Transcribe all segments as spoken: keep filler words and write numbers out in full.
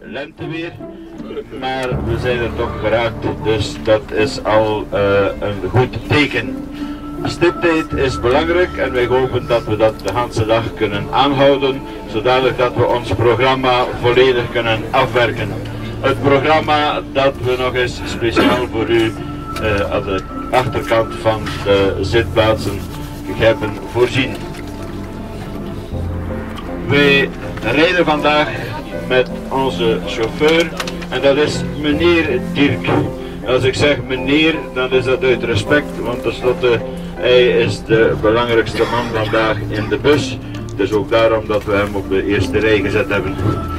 lenteweer, maar we zijn er toch geraakt, dus dat is al uh, een goed teken. Stiptheid is belangrijk en wij hopen dat we dat de hele dag kunnen aanhouden, zodanig dat we ons programma volledig kunnen afwerken. Het programma dat we nog eens speciaal voor u uh, aan de achterkant van de zitplaatsen hebben voorzien. Wij rijden vandaag met onze chauffeur en dat is meneer Dirk. Als ik zeg meneer, dan is dat uit respect, want tenslotte hij is de belangrijkste man vandaag in de bus. Dus ook daarom dat we hem op de eerste rij gezet hebben.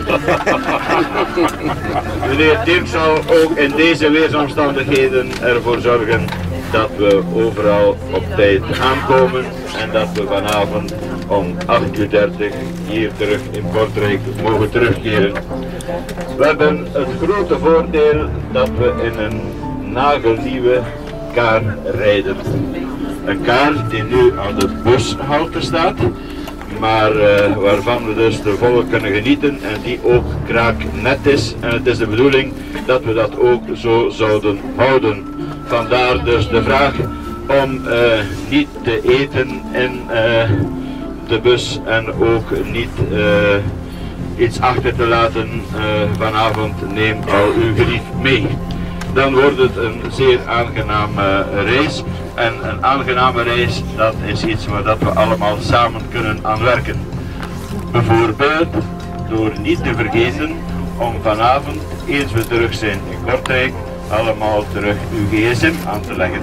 Meneer Dirk zal ook in deze weersomstandigheden ervoor zorgen dat we overal op tijd aankomen en dat we vanavond om acht uur dertig hier terug in Kortrijk mogen terugkeren. We hebben het grote voordeel dat we in een nagelnieuwe kar rijden. Een kar die nu aan de bushalte staat, maar uh, waarvan we dus de volle kunnen genieten en die ook kraaknet is. En het is de bedoeling dat we dat ook zo zouden houden. Vandaar dus de vraag om uh, niet te eten in uh, de bus en ook niet uh, iets achter te laten uh, vanavond. Neem al uw geliefd mee. Dan wordt het een zeer aangename reis. En een aangename reis, dat is iets waar dat we allemaal samen kunnen aan werken. Bijvoorbeeld door niet te vergeten om vanavond, eens we terug zijn in Kortrijk, allemaal terug uw gsm aan te leggen.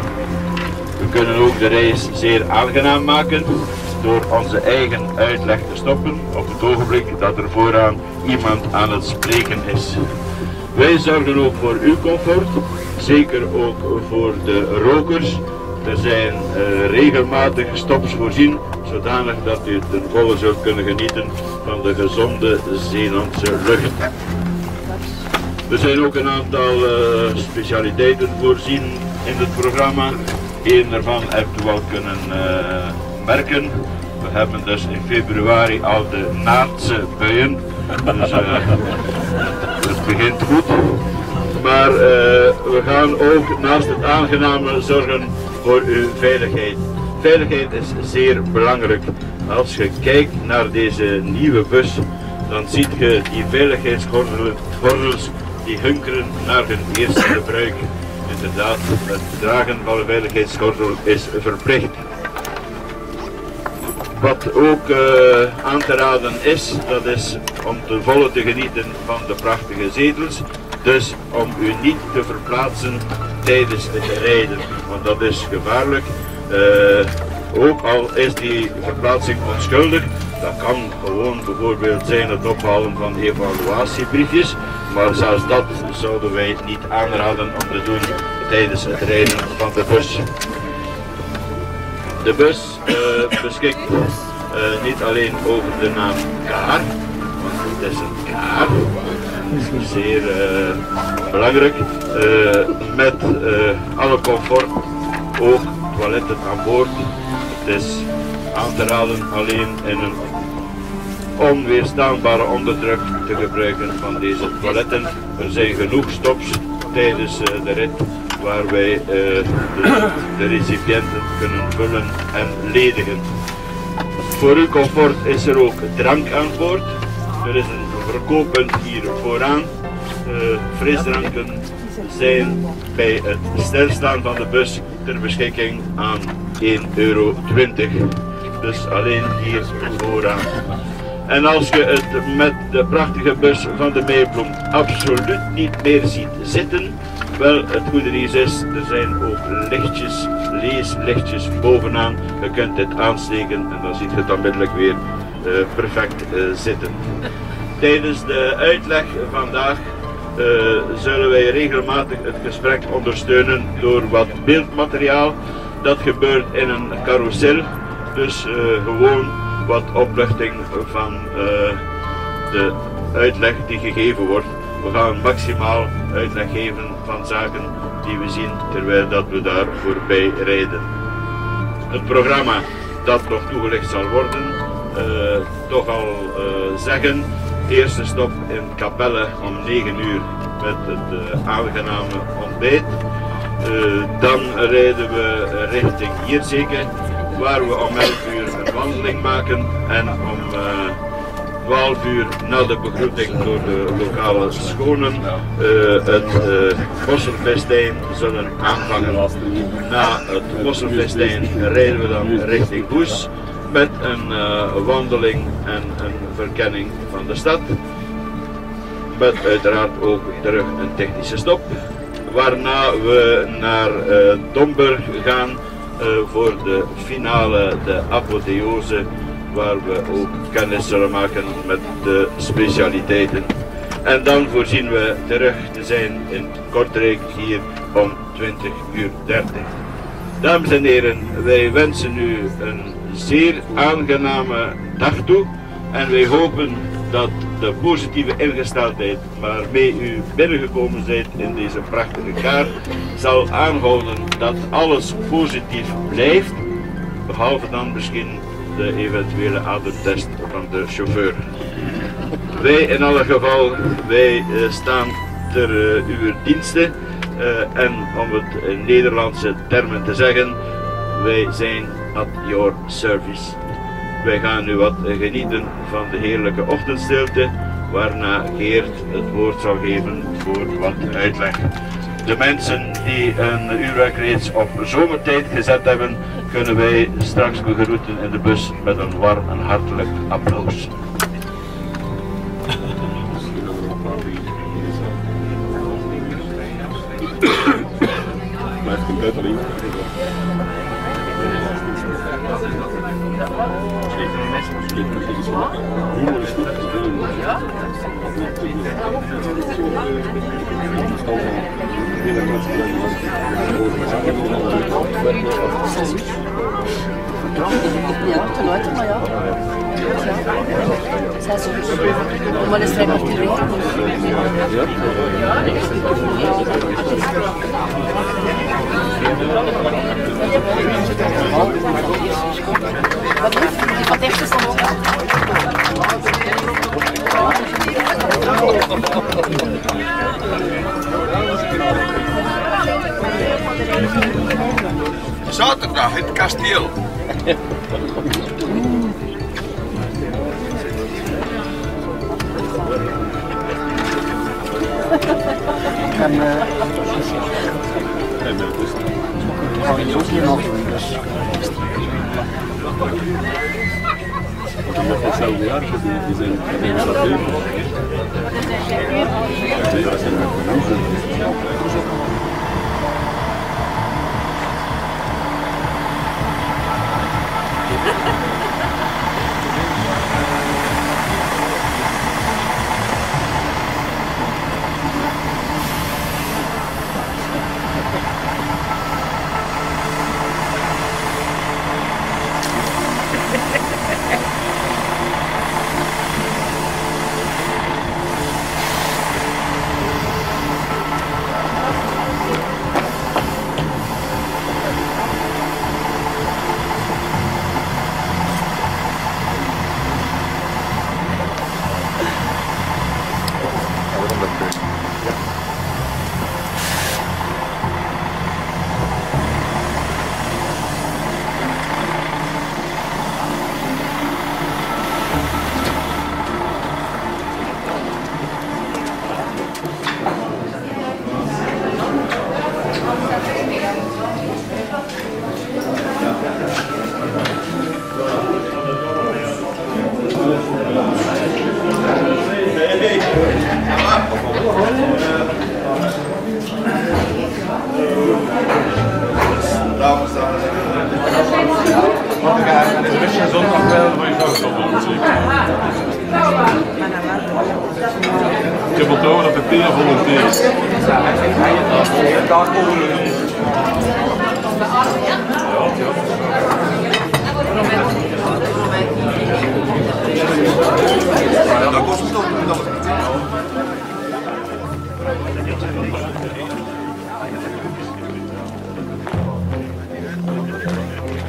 We kunnen ook de reis zeer aangenaam maken door onze eigen uitleg te stoppen op het ogenblik dat er vooraan iemand aan het spreken is. Wij zorgen ook voor uw comfort, zeker ook voor de rokers. Er zijn uh, regelmatig stops voorzien, zodanig dat u ten volle zult kunnen genieten van de gezonde Zeelandse lucht. Er zijn ook een aantal uh, specialiteiten voorzien in het programma. Eén daarvan hebt u wel kunnen uh, merken. We hebben dus in februari al de Naartse buien. Dus, uh, het begint goed. Maar uh, we gaan ook naast het aangename zorgen voor uw veiligheid. Veiligheid is zeer belangrijk. Als je kijkt naar deze nieuwe bus, dan ziet je die veiligheidsgordels die hunkeren naar hun eerste gebruik. Inderdaad, het dragen van een veiligheidsgordel is verplicht. Wat ook uh, aan te raden is, dat is om ten volle te genieten van de prachtige zetels. Dus om u niet te verplaatsen tijdens het rijden, want dat is gevaarlijk. Uh, ook al is die verplaatsing onschuldig, dat kan gewoon bijvoorbeeld zijn het ophalen van evaluatiebriefjes, maar zelfs dat zouden wij niet aanraden om te doen tijdens het rijden van de bus. De bus uh, beschikt uh, niet alleen over de naam Kaar, want het is een kaar, dat is zeer uh, belangrijk, uh, met uh, alle comfort, ook toiletten aan boord. Het is aan te raden alleen in een onweerstaanbare onderdruk te gebruiken van deze toiletten. Er zijn genoeg stops tijdens uh, de rit waar wij uh, de, de recipiënten kunnen vullen en ledigen. Voor uw comfort is er ook drank aan boord. Er is een verkooppunt hier vooraan. Uh, frisdranken zijn bij het stilstaan van de bus ter beschikking aan één euro twintig. Dus alleen hier vooraan. En als je het met de prachtige bus van de Meibloem absoluut niet meer ziet zitten, wel, het goede nieuws is, er zijn ook lichtjes, leeslichtjes bovenaan. Je kunt dit aansteken en dan ziet je het onmiddellijk weer uh, perfect uh, zitten. Tijdens de uitleg vandaag uh, zullen wij regelmatig het gesprek ondersteunen door wat beeldmateriaal. Dat gebeurt in een carousel, dus uh, gewoon wat opluchting van uh, de uitleg die gegeven wordt. We gaan maximaal uitleg geven van zaken die we zien terwijl dat we daar voorbij rijden. Het programma dat nog toegelicht zal worden, uh, toch al uh, zeggen, Eerste stop in Capelle om negen uur met het uh, aangename ontbijt. Uh, dan rijden we richting Hierzeke, waar we om elf uur een wandeling maken en om uh, twaalf uur na de begroeting door de lokale scholen uh, het uh, Mosselfestijn zullen aanvangen. Na het Mosselfestijn rijden we dan richting Goes met een uh, wandeling en een verkenning van de stad. Met uiteraard ook terug een technische stop. Waarna we naar uh, Domburg gaan uh, voor de finale, de apotheose, waar we ook kennis zullen maken met de specialiteiten. En dan voorzien we terug te zijn in Kortrijk hier om twintig uur dertig. Dames en heren, wij wensen u een zeer aangename dag toe en wij hopen dat de positieve ingesteldheid waarmee u binnengekomen bent in deze prachtige kaart zal aanhouden dat alles positief blijft, behalve dan misschien de eventuele ademtest van de chauffeur. Wij in alle geval, wij uh, staan ter uh, uw diensten uh, en om het in Nederlandse termen te zeggen, wij zijn at your service. Wij gaan nu wat genieten van de heerlijke ochtendstilte, waarna Geert het woord zal geven voor wat uitleg. De mensen die een uurwerk reeds op zomertijd gezet hebben, kunnen wij straks begroeten in de bus met een warm en hartelijk applaus. Blijft een bed erin. Ja, ten Leute, maar ja. Zij sowieso. Maar dat is vrij op die weg. Wat is die van echt is dan Zaterdag in het kasteel. En uh, ga je ook hier nog doen, dus. Ik heb nog hetzelfde jaar gezien, die zijn in de stad leven. Dat zijn zondag wel van je vrouw zeker. Ik heb het over dat de thee vol thee is. Dat kost het ook.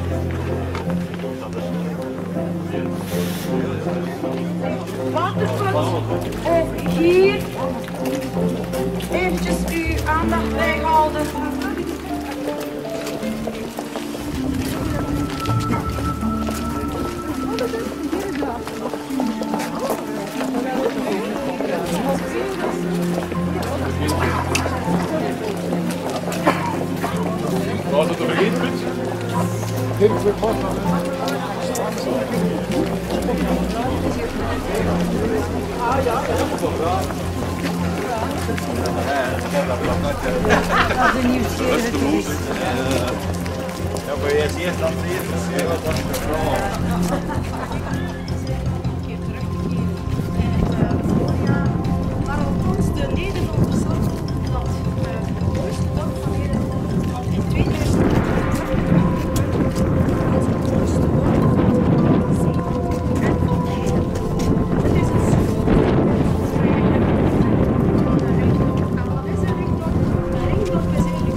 Waterval. Uh, hier. Eventjes uw aandacht bijhouden. Was het er begint, Put? Wat een nieuwsgierige toest. Ja, maar je ziet dat hier, wat was de vraag? Waarom ons de Nederlanders land dat de mooiste dag van Nederland dat in tweeduizend als het mooiste dorp van zee en van Nederland. Het is een symbool van vrijheid en rijkdom. En wat is een rijkdom? Een rijkdom is eigenlijk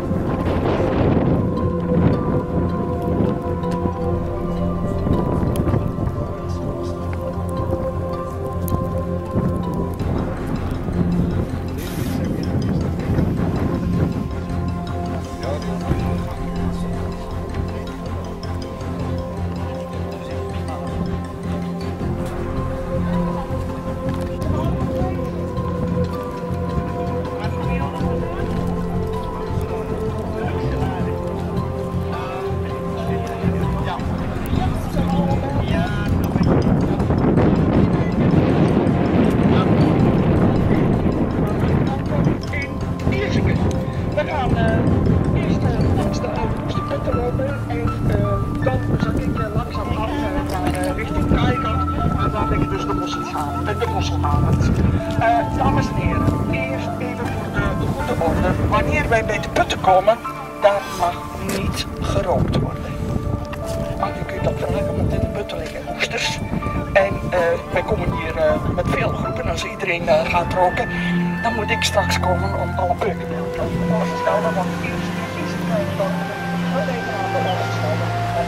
We gaan uh, eerst uh, langs de Oosterputten lopen en uh, dan zak ik uh, langzaam af uh, naar uh, richting Kaaikant en daar liggen dus de Mosselhavens. Uh, de Mosselhavens. Uh, dames en heren, eerst even voor de, de goede orde. Wanneer wij bij de putten komen, daar mag niet gerookt worden. Want u kunt dat vragen, want in de putten liggen oesters. En uh, wij komen hier uh, met veel groepen, als iedereen uh, gaat roken, dan moet ik straks komen om alle beuken te stellen. Want eerst is het dan wat even aan de orde stellen.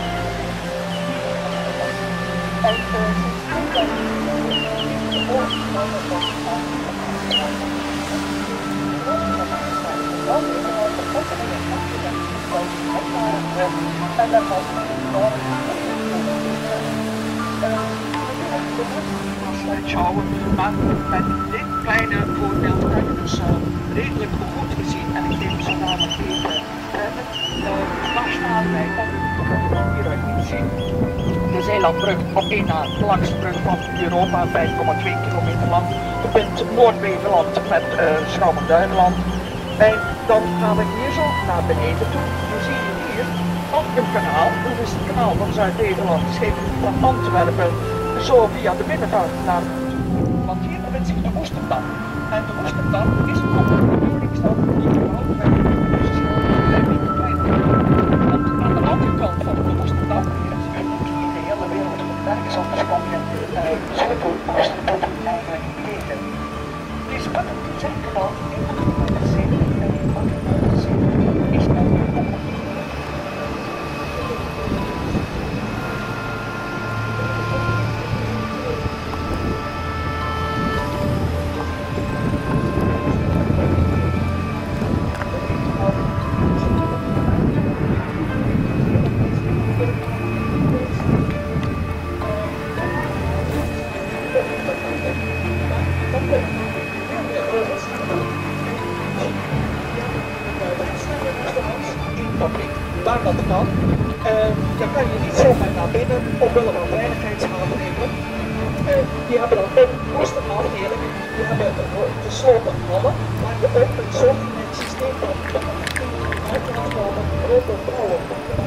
En en dan was afsluitschouwen, maar met dit kleine voorbeeld heb ik dus uh, redelijk goed gezien en ik neem zo namelijk even uh, waar staan wij, dat kunnen we hieruit niet zien. De Zeelandbrug op één na de langste brug van Europa, vijf komma twee kilometer lang, verbindt Noord-Beveland met uh, Schouwen-Duiveland. En dan gaan we hier zo naar beneden toe. We zien hier op een kanaal, dat is het kanaal van Zuid-Nederland, schepen van Antwerpen, zo via de binnenvaart naar want hier bevindt zich de Oosterdam. En de Oosterdam is op de bedoelingsstad die gebouwd werd door de want aan de andere kant van de Oosterdam, in de hele wereld, nergens anders kwam je zoveel Oosterputten eigenlijk tegen. Deze putten zijn gebouwd in de zee en in de zee is men waar dat kan. Uh, dan kan je niet zomaar naar binnen omwille van veiligheidsmaatregelen. Uh, die hebben dan ook kostenafdeling, die hebben gesloten hallen, waar je ook een soort systeem van uitgekomen grote vrouwen.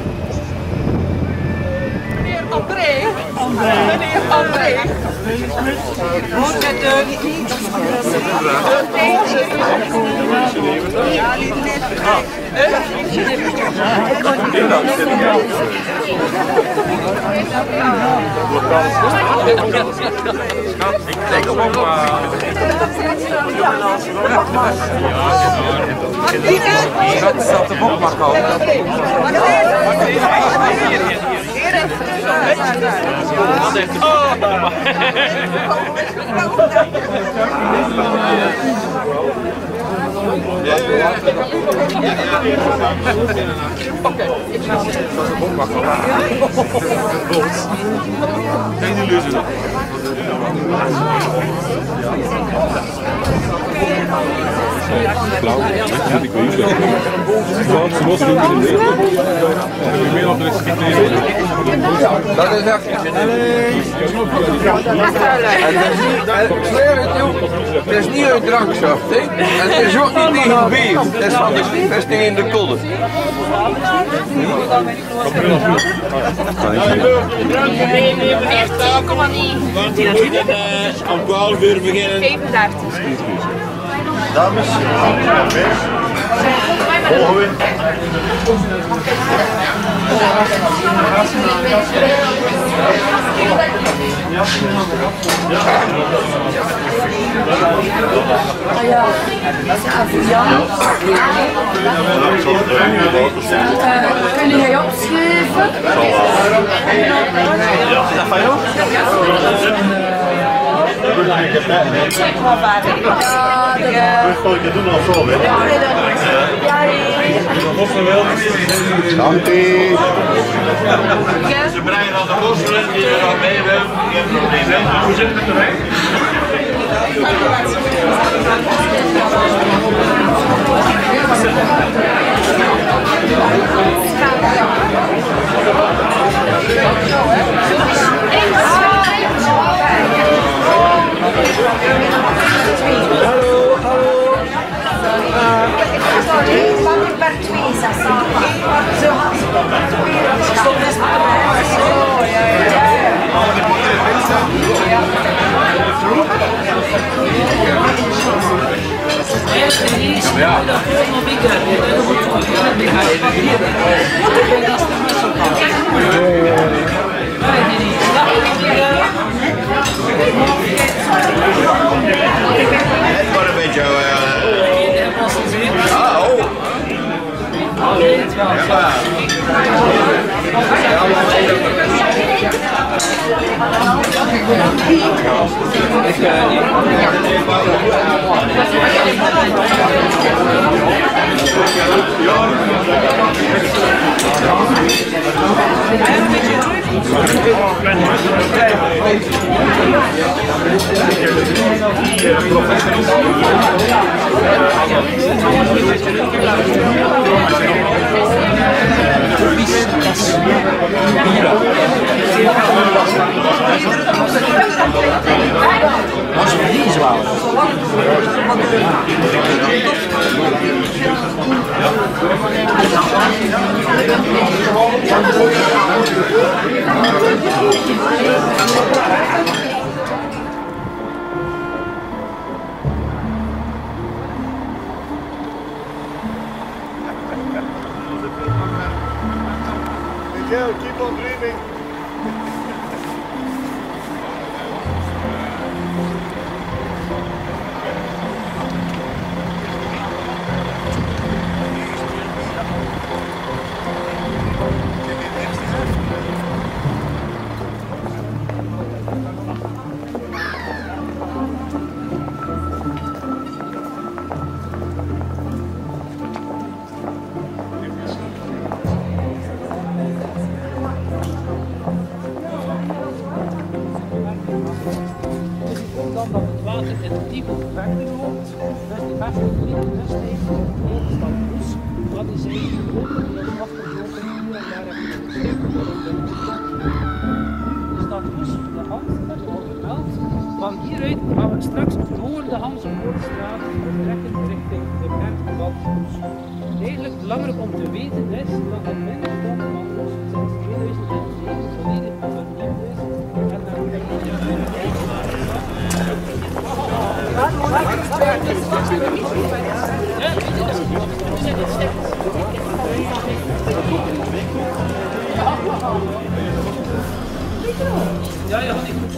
Meneer André, André. meneer André, moet het uh, niet ja, niet net. Ik denk op Schat staat de bok maar komen. Geen illusie. Blauw, ik weet niet. Blauw, ze los doen in de meer op de dat is echt. Ik zweer het jou, het is niet uit dranksaft, hè? En het is ook niet tegen bier. Het is van de vesting in de kolder. veertien komma negen. Om twaalf uur beginnen. vijfendertig. Dames, volgende. Kun jij opschrijven? Dat van jou? Check maar vader. Ja, Ik doe nog zo, hè? Dank u. Ze brengen aan de kosten die er al mee hebben. Geen probleem. Hoe zit het erbij? hallo, hallo. Sorry, mag ik per twee zeggen? Zo had ze tot per twee. Stop eens met de zo, ja, ja. Het wordt een beetje... Ah, oh. Ja. Als we die zwaar. Miguel, keep on dreaming. Van hieruit gaan we straks door de Hamspoortstraat vertrekken richting de Bergwaldkoers. Eigenlijk belangrijk om te weten is dat het middenstand van ons sinds tweeduizend zeven volledig vernieuwd is. En ja, ja, niet goed.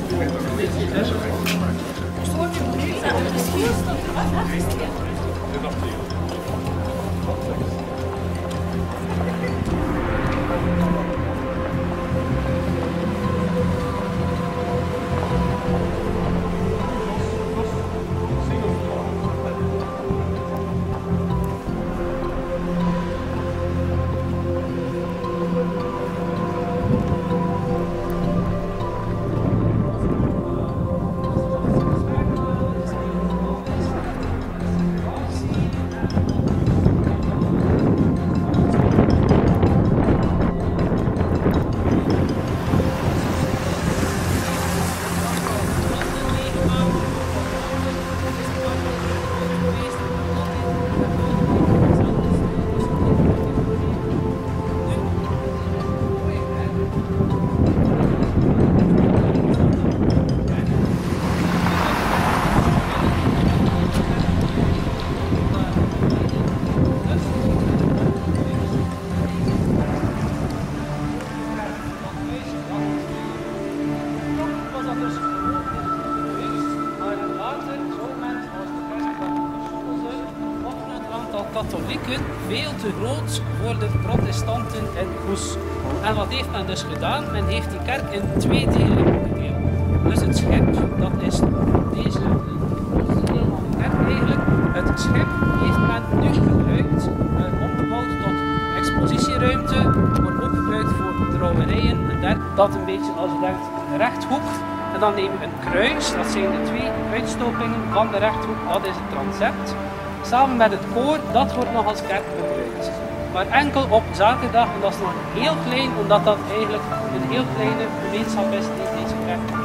veel te groot voor de protestanten in Goes. En wat heeft men dus gedaan? Men heeft die kerk in twee delen gedeeld. Dus het schip, dat is deze grootste deel van de kerk eigenlijk. Het schip heeft men nu gebruikt, uh, omgebouwd tot expositieruimte, wordt ook gebruikt voor trouwerijen en daar, dat een beetje als je denkt rechthoek. En dan neem je een kruis, dat zijn de twee uitstopingen van de rechthoek, dat is het transept. Samen met het koor, dat wordt nog als kerk gebruikt. Maar enkel op zaterdag, en dat is nog heel klein, omdat dat eigenlijk een heel kleine gemeenschap is die deze kerk gebruikt.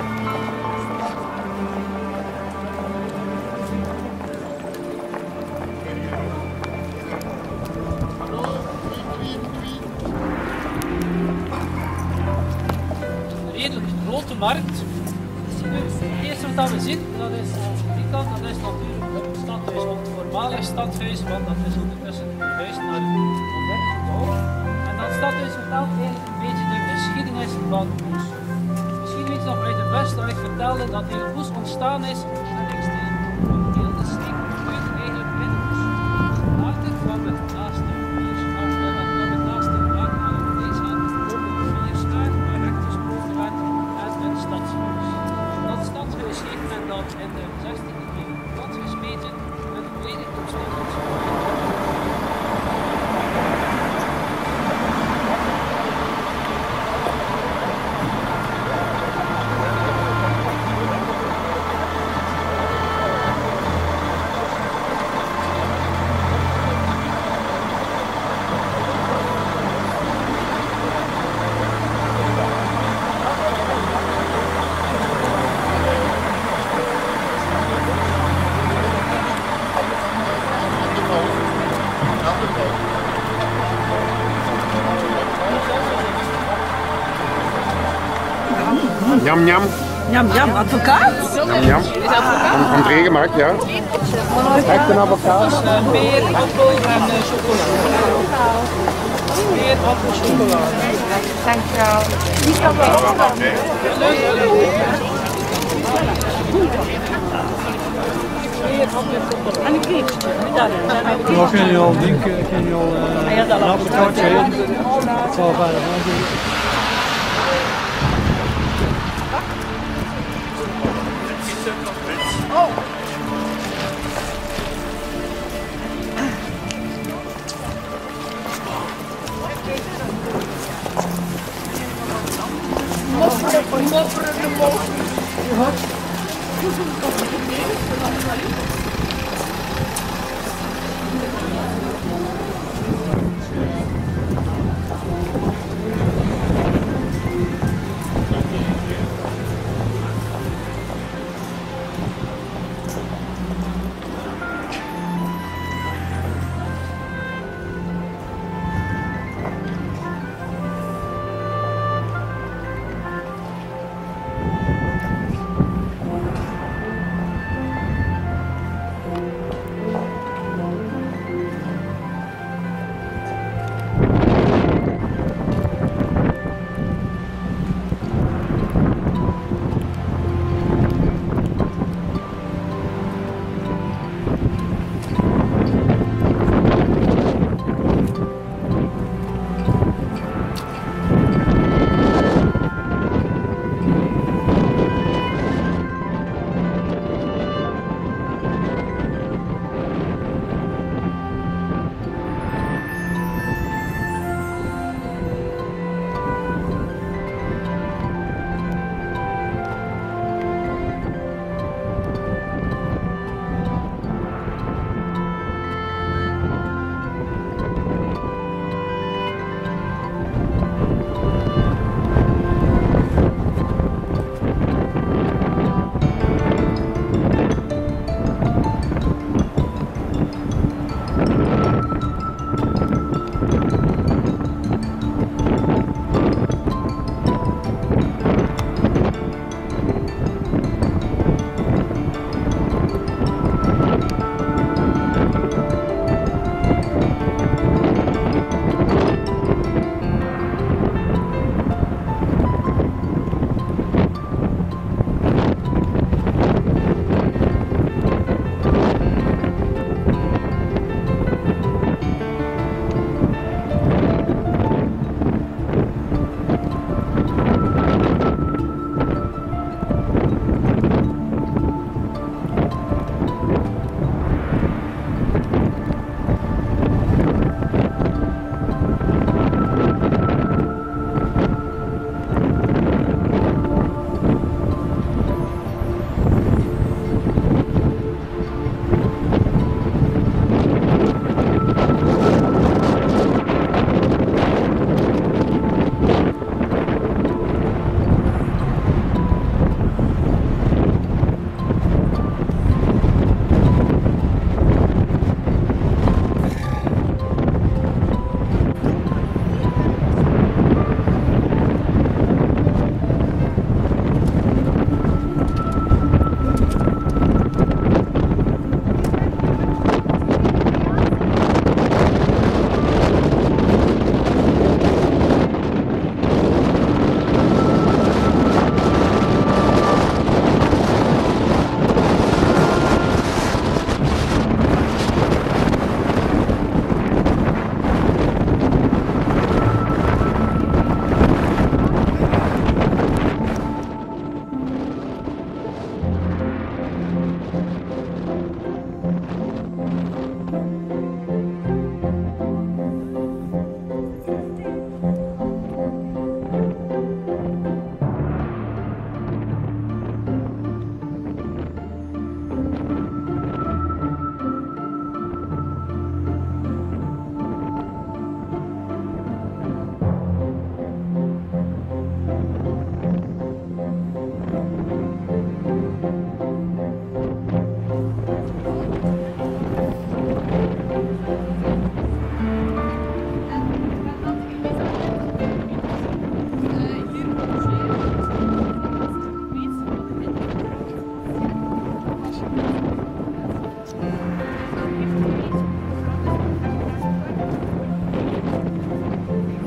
Grote markt. Het eerste wat we zien, dat is aan die kant, dat is natuurlijk het stadhuis, het voormalig stadhuis, want dat is ondertussen verhuisd naar het moderne gebouw. En dat stadhuis vertelt eigenlijk een beetje de geschiedenis van Goes. Misschien weet je nog uit de bus dat ik vertelde dat heel Goes ontstaan is en ik stel heel de streek gebeurt eigenlijk in Goes. Water van het naaste vier schaar, van het naaste water aan het vlees aan, ook een vier schaar, waar recht gesproken werd. Het stadshuis. Dat stadshuis heeft men dan in de zestiende eeuw plat gesmeten met volledig ontwikkeld. Njam njam. Njam njam, advocaat? Njam njam. Van, van Dregenmarkt, ja. Echt een advocaat. Meer, appel en chocola. Meer, appel, chocola. Dankjewel. Die kan wel. En een keertje. Ja, kun je al drinken, kun je al een appeltaart geven. Het zal verder gaan doen. Mopperen, mopperen, mopperen.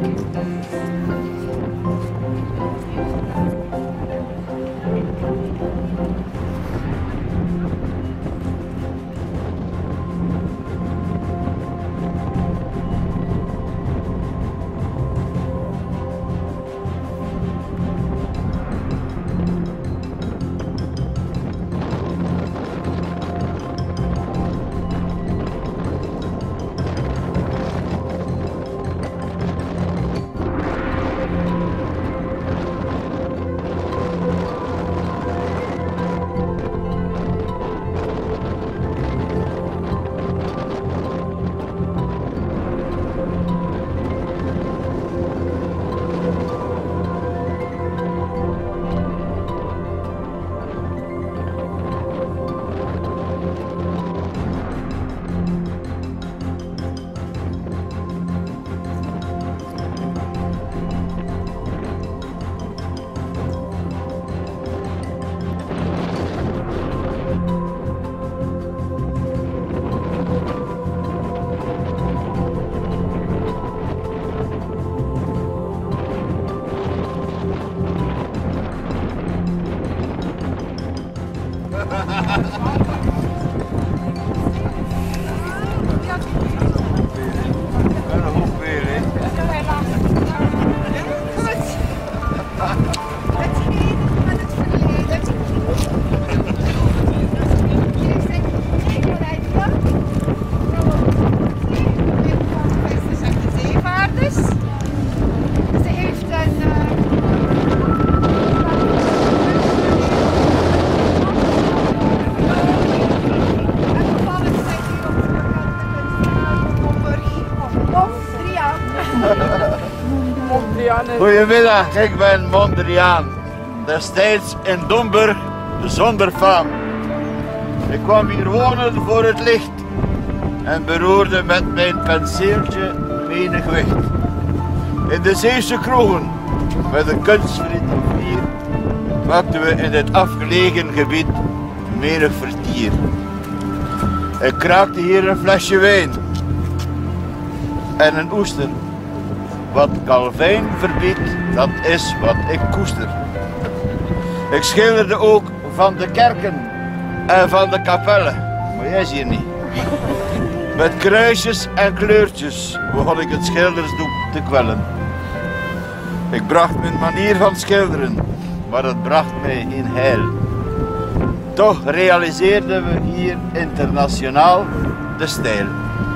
Goedemiddag, ik ben Mondriaan, destijds in Domburg zonder faam. Ik kwam hier wonen voor het licht en beroerde met mijn penseeltje menig wicht. In de Zeeuwse kroegen, met een kunstvriend of vier, maakten we in dit afgelegen gebied menig vertier. Ik kraakte hier een flesje wijn en een oester. Wat Calvijn verbiedt, dat is wat ik koester. Ik schilderde ook van de kerken en van de kapellen, maar jij is hier niet. Met kruisjes en kleurtjes begon ik het schildersdoek te kwellen. Ik bracht mijn manier van schilderen, maar het bracht mij in heil. Toch realiseerden we hier internationaal de stijl.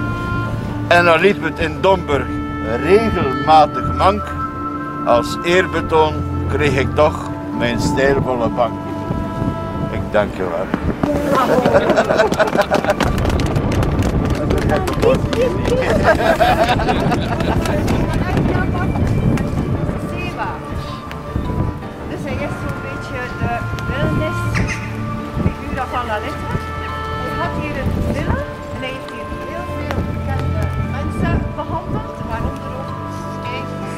En dan liep het in Domburg regelmatig mank. Als eerbetoon kreeg ik toch mijn stijlvolle bank. Ik dank je wel. Dus hij is zo'n beetje de wildnisfiguur van La Lettre. Hij had hier een villa en hij heeft hier heel veel bekende mensen behandeld, waaronder ook schrijvers.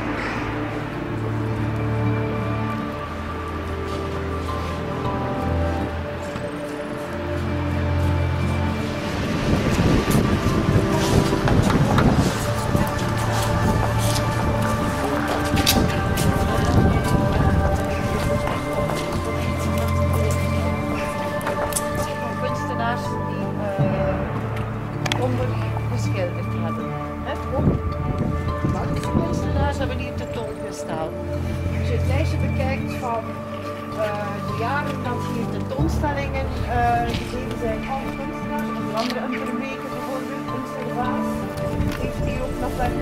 Kunstenaars die uh, onder geschilderd hebben. He, ook kunstenaars hebben hier tentoongesteld. Als je het lijstje bekijkt van uh, de jaren dat hier tentoonstellingen uh, gegeven zijn van kunstenaars, onder andere een Vermeke bijvoorbeeld, kunstenaars, heeft hier ook nog werk.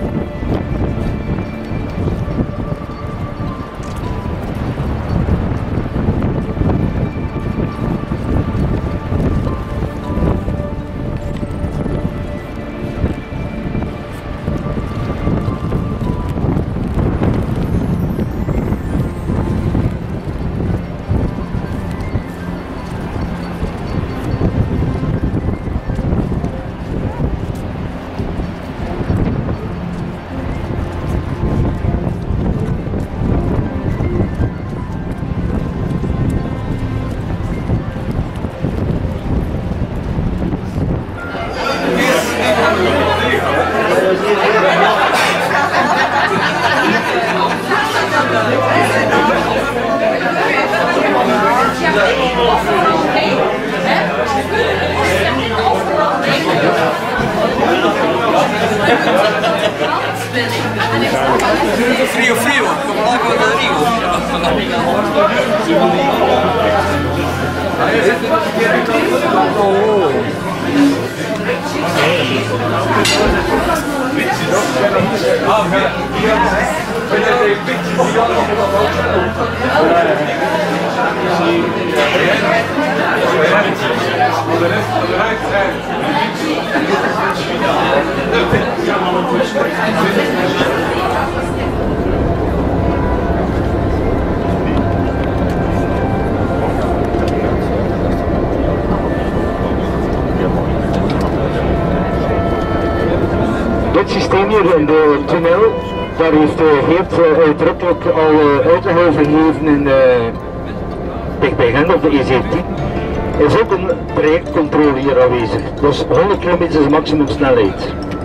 Frio, frio, come l'acqua da Rio. Dit systeem hier in de tunnel, daar heeft Geert uh, uitdrukkelijk al uh, uitleg over gegeven in uh, dichtbij Gent op de E zeventien. Er is ook een trajectcontrole hier aanwezig, dus honderd kilometer is de maximumsnelheid.